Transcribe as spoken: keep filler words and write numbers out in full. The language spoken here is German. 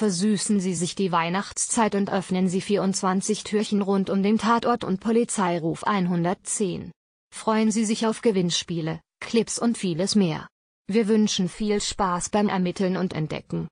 Versüßen Sie sich die Weihnachtszeit und öffnen Sie vierundzwanzig Türchen rund um den Tatort und Polizeiruf hundertzehn. Freuen Sie sich auf Gewinnspiele, Clips und vieles mehr. Wir wünschen viel Spaß beim Ermitteln und Entdecken.